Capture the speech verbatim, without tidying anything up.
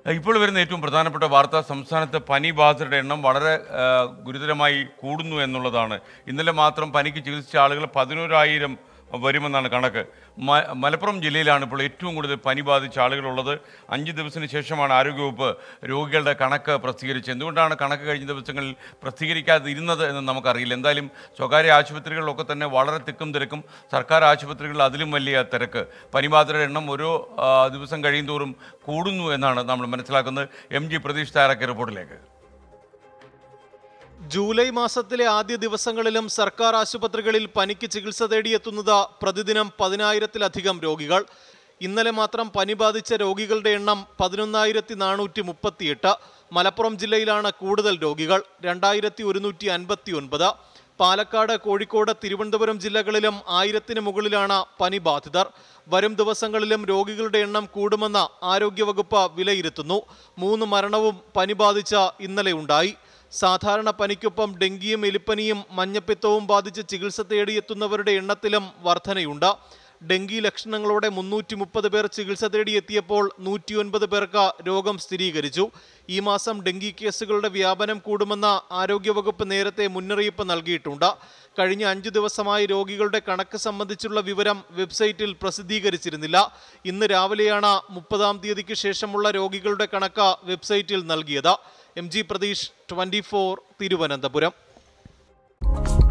ഇപ്പോൾ വരുന്ന ഏറ്റവും പ്രധാനപ്പെട്ട വാർത്ത സംസ്ഥാനത്ത് പനി ബാധിതരുടെ എണ്ണം വളരെ ഗുരുതരമായി കൂടുന്നു എന്നുള്ളതാണ്. ഇന്നലെ മാത്രം പനിക്ക് ചികിത്സിച്ച ആളുകൾ പതിനോരായിരം വരുമെന്നാണ് കണക്ക്. മലപ്പുറം ജില്ലയിലാണ് ഇപ്പോൾ ഏറ്റവും കൂടുതൽ പനി ബാധിച്ച ആളുകളുള്ളത്. അഞ്ച് ദിവസത്തിന് ശേഷമാണ് ആരോഗ്യവകുപ്പ് രോഗികളുടെ കണക്ക് പ്രസിദ്ധീകരിച്ചത്. എന്തുകൊണ്ടാണ് കണക്ക് കഴിഞ്ഞ ദിവസങ്ങളിൽ പ്രസിദ്ധീകരിക്കാതിരുന്നത് എന്ന് നമുക്കറിയില്ല. എന്തായാലും സ്വകാര്യ ആശുപത്രികളിലൊക്കെ തന്നെ വളരെ തിക്കും തിരക്കും, സർക്കാർ ആശുപത്രികളിൽ അതിലും വലിയ തിരക്ക്. പനിബാധിതരുടെ എണ്ണം ഓരോ ദിവസം കഴിയുന്തോറും കൂടുന്നു എന്നാണ് നമ്മൾ മനസ്സിലാക്കുന്നത്. എം ജി പ്രതീഷ് തയ്യാറാക്കിയ റിപ്പോർട്ടിലേക്ക്. ജൂലൈ മാസത്തിലെ ആദ്യ ദിവസങ്ങളിലും സർക്കാർ ആശുപത്രികളിൽ പനിക്ക് ചികിത്സ തേടിയെത്തുന്നത് പ്രതിദിനം പതിനായിരത്തിലധികം രോഗികൾ. ഇന്നലെ മാത്രം പനി ബാധിച്ച രോഗികളുടെ എണ്ണം പതിനൊന്നായിരത്തി നാനൂറ്റി മുപ്പത്തിയെട്ട്. മലപ്പുറം ജില്ലയിലാണ് കൂടുതൽ രോഗികൾ, രണ്ടായിരത്തി ഒരുന്നൂറ്റി അൻപത്തി ഒൻപത്. പാലക്കാട്, കോഴിക്കോട്, തിരുവനന്തപുരം ജില്ലകളിലും ആയിരത്തിന് മുകളിലാണ് പനി ബാധിതർ. വരും ദിവസങ്ങളിലും രോഗികളുടെ എണ്ണം കൂടുമെന്ന് ആരോഗ്യവകുപ്പ് വിലയിരുത്തുന്നു. മൂന്ന് മരണവും പനി ബാധിച്ച ഇന്നലെ ഉണ്ടായി. സാധാരണ പനിക്കൊപ്പം ഡെങ്കിയും എലിപ്പനിയും മഞ്ഞപ്പിത്തവും ബാധിച്ച് ചികിത്സ തേടിയെത്തുന്നവരുടെ എണ്ണത്തിലും വർധനയുണ്ട്. ഡെങ്കി ലക്ഷണങ്ങളോടെ മുന്നൂറ്റി മുപ്പത് പേർ ചികിത്സ തേടിയെത്തിയപ്പോൾ നൂറ്റി ഒൻപത് പേർക്ക് രോഗം സ്ഥിരീകരിച്ചു. ഈ മാസം ഡെങ്കി കേസുകളുടെ വ്യാപനം കൂടുമെന്ന് ആരോഗ്യവകുപ്പ് നേരത്തെ മുന്നറിയിപ്പ് നൽകിയിട്ടുണ്ട്. കഴിഞ്ഞ അഞ്ചു ദിവസമായി രോഗികളുടെ കണക്ക് സംബന്ധിച്ചുള്ള വിവരം വെബ്സൈറ്റിൽ പ്രസിദ്ധീകരിച്ചിരുന്നില്ല. ഇന്ന് രാവിലെയാണ് മുപ്പതാം തീയതിക്ക് ശേഷമുള്ള രോഗികളുടെ കണക്ക് വെബ്സൈറ്റിൽ നൽകിയത്. M G Pratheesh, twenty four, Thiruvananthapuram.